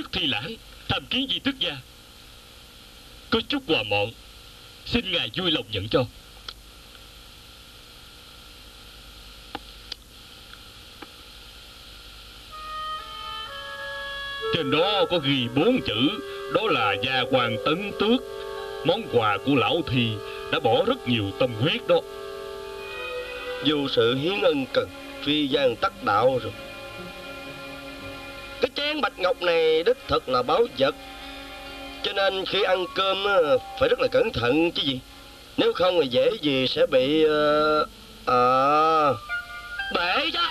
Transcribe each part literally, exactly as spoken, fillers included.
Thi Lãng tham kiến Di Tước gia. Có chút quà mọn, xin ngài vui lòng nhận cho. Trên đó có ghi bốn chữ, đó là Gia Quan Tấn Tước. Món quà của lão Thi đã bỏ rất nhiều tâm huyết đó. Vô sự hiến ân cần, phi gian tắc đạo rồi. Cái chén bạch ngọc này đích thực là báu vật, cho nên khi ăn cơm phải rất là cẩn thận chứ gì. Nếu không thì dễ gì sẽ bị uh, à, bể chứ.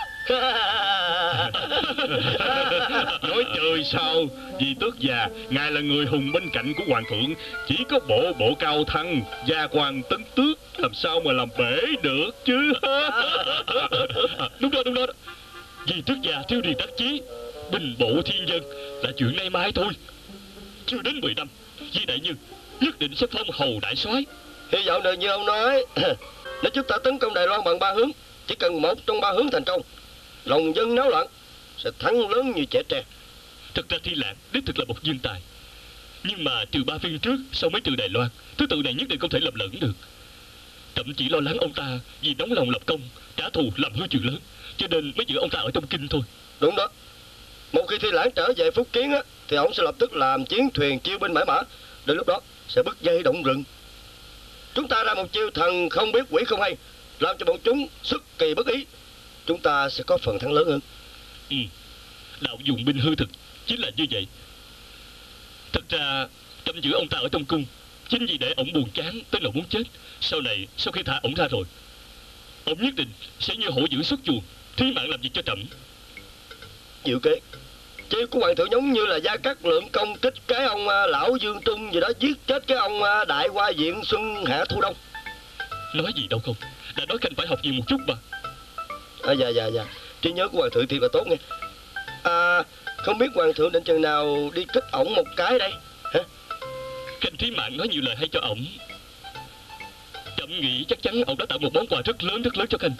Nói chơi sao? Di Tước già, ngài là người hùng bên cạnh của hoàng thượng, chỉ có bộ bộ cao thăng Gia Quan Tấn Tước, làm sao mà làm bể được chứ. Đúng đó, đúng đó. Di Tước già thiếu điền đắc chí, bình bộ thiên dân là chuyện nay mai thôi. Chưa đến mười năm, Di đại nhân nhất định sẽ phong hầu đại soái. Hy vọng được như ông nói. Nếu chúng ta tấn công Đài Loan bằng ba hướng, chỉ cần một trong ba hướng thành công, lòng dân náo loạn, sẽ thắng lớn như trẻ tre. Thật ra Thi Lãng đích thực là một nhân tài, nhưng mà trừ ba phiên trước, sau mấy trừ Đài Loan, thứ tự này nhất định không thể lầm lẫn được. Trẫm chỉ lo lắng ông ta vì nóng lòng lập công, trả thù làm hư chuyện lớn, cho nên mới giữ ông ta ở trong kinh thôi. Đúng đó. Một khi Thi Lãng trở về Phúc Kiến á, thì ông sẽ lập tức làm chiến thuyền chiêu binh mãi mã. Đến lúc đó sẽ bứt dây động rừng. Chúng ta ra một chiêu thần không biết quỷ không hay, làm cho bọn chúng xuất kỳ bất ý, chúng ta sẽ có phần thắng lớn hơn. Ừ, đạo dùng binh hư thực chính là như vậy. Thật ra trẫm giữ ông ta ở trong cung chính vì để ổng buồn chán tới nỗi muốn chết. Sau này, sau khi thả ổng ra rồi, ổng nhất định sẽ như hổ dữ xuất chuồng, thí mạng làm việc cho trẫm. Diệu kế. Chiêu của hoàng thượng giống như là Gia Cát Lượng công kích cái ông lão Dương Trung gì đó, giết chết cái ông đại hoa diện Xuân Hạ Thu Đông. Nói gì đâu không, đã nói khanh phải học nhiều một chút mà. À, dạ dạ dạ, trí nhớ của hoàng thượng thiệt là tốt nghe. À, không biết hoàng thượng định chừng nào đi kích ổng một cái đây hả? Khanh thí mạng nói nhiều lời hay cho ổng, trẫm nghĩ chắc chắn ổng đã tạo một món quà rất lớn rất lớn cho khanh.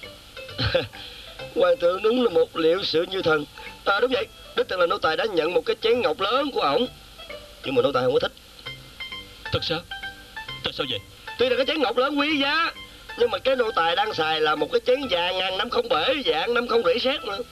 Hoàng thượng đúng là một liệu sự như thần. À đúng vậy, đích thực là nô tài đã nhận một cái chén ngọc lớn của ổng, nhưng mà nô tài không có thích. Thật sao? Tại sao vậy? Tuy là cái chén ngọc lớn quý giá, nhưng mà cái nô tài đang xài là một cái chén vàng ngàn năm không bể, dạng năm không rỉ sét nữa.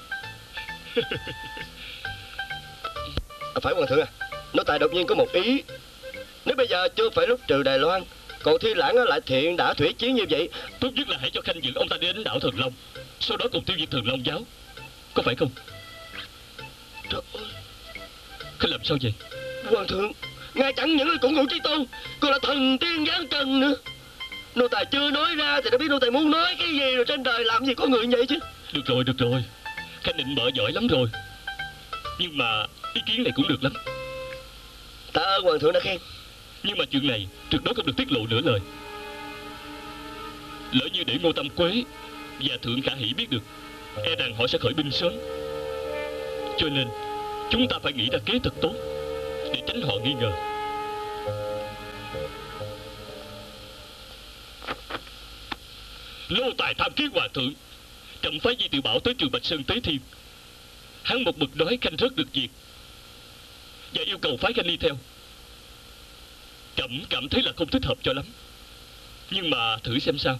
À, phải hoàng thượng à, nô tài đột nhiên có một ý. Nếu bây giờ chưa phải lúc trừ Đài Loan, còn Thi Lãng lại thiện đã thủy chiến như vậy, tốt nhất là hãy cho khanh dẫn ông ta đến đảo Thần Long, sau đó cùng tiêu diệt Thần Long giáo, có phải không? Trời ơi, khanh làm sao vậy? Hoàng thượng, ngài chẳng những là cũng ngụ chí tôn, còn là thần tiên giáng trần nữa. Nô tài chưa nói ra thì đã biết nô tài muốn nói cái gì rồi. Trên đời làm gì có người như vậy chứ. Được rồi, được rồi, khanh định bợ giỏi lắm rồi, nhưng mà ý kiến này cũng được lắm. Tạ ơn hoàng thượng đã khen. Nhưng mà chuyện này tuyệt đối không được tiết lộ nửa lời. Lỡ như để Ngô Tam Quế và Thượng Khả Hỷ biết được, e rằng họ sẽ khởi binh sớm. Cho nên chúng ta phải nghĩ ra kế thật tốt để tránh họ nghi ngờ. Lô tài tham kiến hòa thượng, trẫm phái Di Tiểu Bảo tới Trường Bạch Sơn tế thiên. Hắn một mực nói khanh rất được việc và yêu cầu phái khanh đi theo. Trẫm cảm thấy là không thích hợp cho lắm, nhưng mà thử xem sao.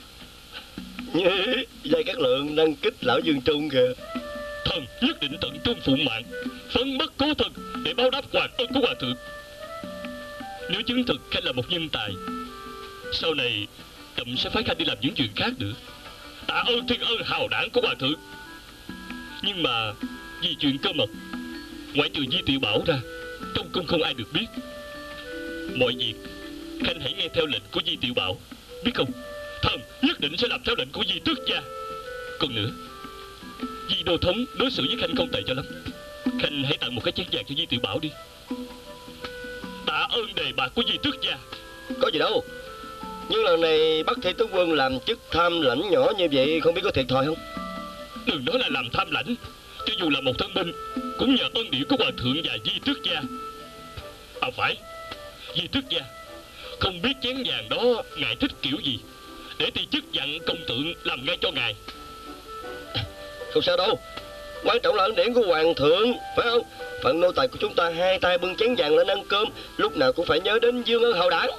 Gia Cát Lượng đang kích lão Dương Trung kìa. Thần nhất định tận trung phụ mạng, phấn bất cố thân để báo đáp hoàng ân của hòa thượng. Nếu chứng thực khanh là một nhân tài, sau này trẫm sẽ phái khanh đi làm những chuyện khác nữa. Tạ ơn thiên ơn hào đảng của hòa thượng. Nhưng mà vì chuyện cơ mật, ngoại trừ Di Tiểu Bảo ra, trong cung không ai được biết. Mọi việc khanh hãy nghe theo lệnh của Di Tiểu Bảo, biết không? Thần nhất định sẽ làm theo lệnh của Di Tước gia. Còn nữa, Di Đô Thống đối xử với khanh không tệ cho lắm. Khanh hãy tặng một cái chén vàng cho Di Tiểu Bảo đi. Tạ ơn đề bạc của Di Tước gia. Có gì đâu, nhưng lần này Bắc Thị tướng quân làm chức tham lãnh nhỏ như vậy, không biết có thiệt thòi không? Đừng nói là làm tham lãnh, cho dù là một thân binh cũng nhờ ơn điệu của hòa thượng và Di Tước gia. À phải, Di Tước gia, không biết chén vàng đó ngài thích kiểu gì, để ti chức dặn công tượng làm ngay cho ngài. Không sao đâu, quan trọng là ân điển của hoàng thượng, phải không? phận nô tài của chúng ta hai tay bưng chén vàng lên ăn cơm, lúc nào cũng phải nhớ đến Dương Ân hậu đảng.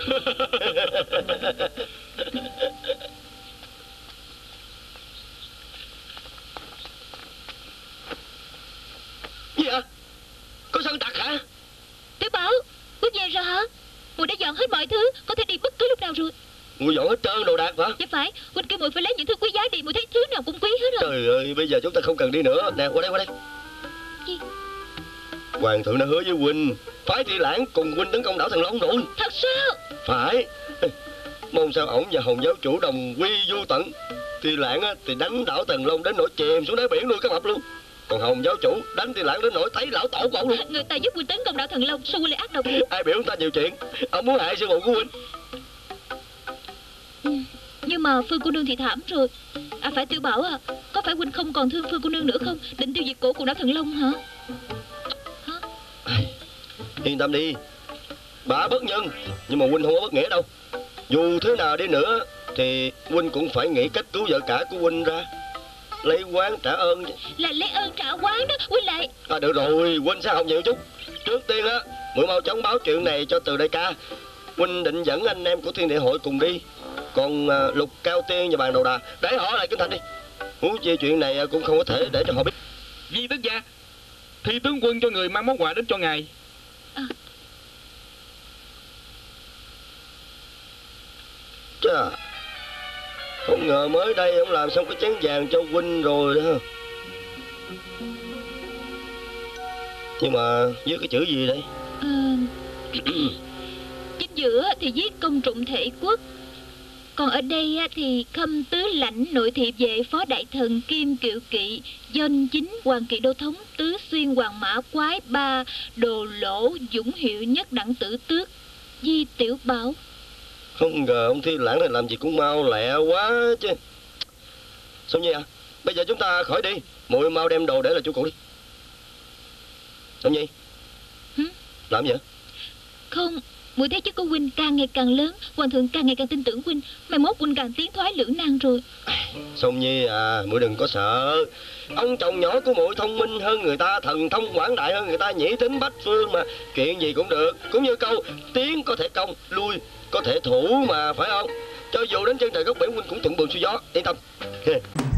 Gì hả? Có sân tặc hả? Tiểu Bảo, Huynh về rồi hả? Mùi đã dọn hết mọi thứ, có thể đi bất cứ lúc nào rồi. Mùi dọn hết trơn đồ đạc hả? Dạ phải, Huynh kêu mùi phải lấy những thứ quý giá đi, mùi thấy thứ nào cũng quý hết rồi. Trời ơi, bây giờ chúng ta không cần đi nữa. Nè, qua đây, qua đây. Gì? Hoàng thượng đã hứa với Huynh phái Thị Lãng cùng Huynh tấn công đảo Thần Long rồi. Thật sao? Phải. Mong sao ổng và Hồng giáo chủ đồng quy vô tận. Thị Lãng thì đánh đảo Thần Long đến nỗi chìm xuống đáy biển nuôi cá mập luôn. Còn Hồng giáo chủ đánh Thị Lãng đến nỗi thấy lão tổ của ổng luôn. Người ta giúp Huynh tấn công đảo Thần Long, sao Huynh lại ác độc? Ai biểu ông ta nhiều chuyện. Ông muốn hại sư phụ của Huynh. Ừ, nhưng mà Phương cô nương thì thảm rồi. À phải, Tiểu Bảo à, có phải Huynh không còn thương Phương cô nương nữa không? Định tiêu diệt cổ của đảo Thần Long hả? Hả? Yên tâm đi, bà bất nhân, nhưng mà Huynh không có bất nghĩa đâu. Dù thế nào đi nữa thì Huynh cũng phải nghĩ cách cứu vợ cả của Huynh ra, lấy oán trả ơn chứ. Là lấy ơn trả oán đó, Huynh lại. À được rồi, Huynh sẽ học nhiều chút. Trước tiên á, muội mau chóng báo chuyện này cho Từ đại ca. Huynh định dẫn anh em của Thiên Địa hội cùng đi. Còn à, Lục Cao Tiên và Bàn Đầu Đà để họ lại kinh thành đi. Huống chi chuyện này cũng không có thể để cho họ biết. Di Tứ gia, thì tướng quân cho người mang món quà đến cho ngài. À. Chà, không ngờ mới đây ông làm xong cái chén vàng cho Huynh rồi đó. Nhưng mà viết cái chữ gì đây? À, chính giữa thì viết công trụng thể quốc, còn ở đây thì khâm tứ lãnh nội thị vệ phó đại thần kim kiệu kỵ doanh chính hoàng kỵ đô thống tứ xuyên hoàng mã quái ba đồ lỗ dũng hiệu nhất đẳng tử tước Di Tiểu Bảo. Không ngờ ông Thi Lãng này làm gì cũng mau lẹ quá chứ. Xong Nhi à, bây giờ chúng ta khỏi đi. Muội mau đem đồ để lại chỗ cũ đi. Xong Nhi. Hử? Làm gì vậy? Không, muội thấy chức của Huynh càng ngày càng lớn, hoàng thượng càng ngày càng tin tưởng Huynh, mai mốt Huynh càng tiến thoái lưỡng nan rồi. Xong Nhi à, muội đừng có sợ. Ông chồng nhỏ của muội thông minh hơn người ta, thần thông quảng đại hơn người ta, nhĩ tính bách phương mà, chuyện gì cũng được. Cũng như câu tiến có thể công, lui có thể thủ mà, phải không? Cho dù đến chân trời góc biển Huynh cũng thuận buồm xuôi gió, yên tâm.